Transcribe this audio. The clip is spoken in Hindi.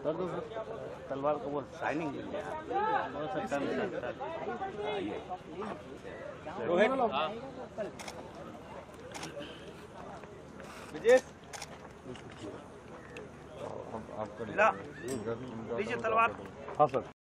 कर दो सर, तलवार को वो शाइनिंग मिल जाए। तलवार। हाँ सर।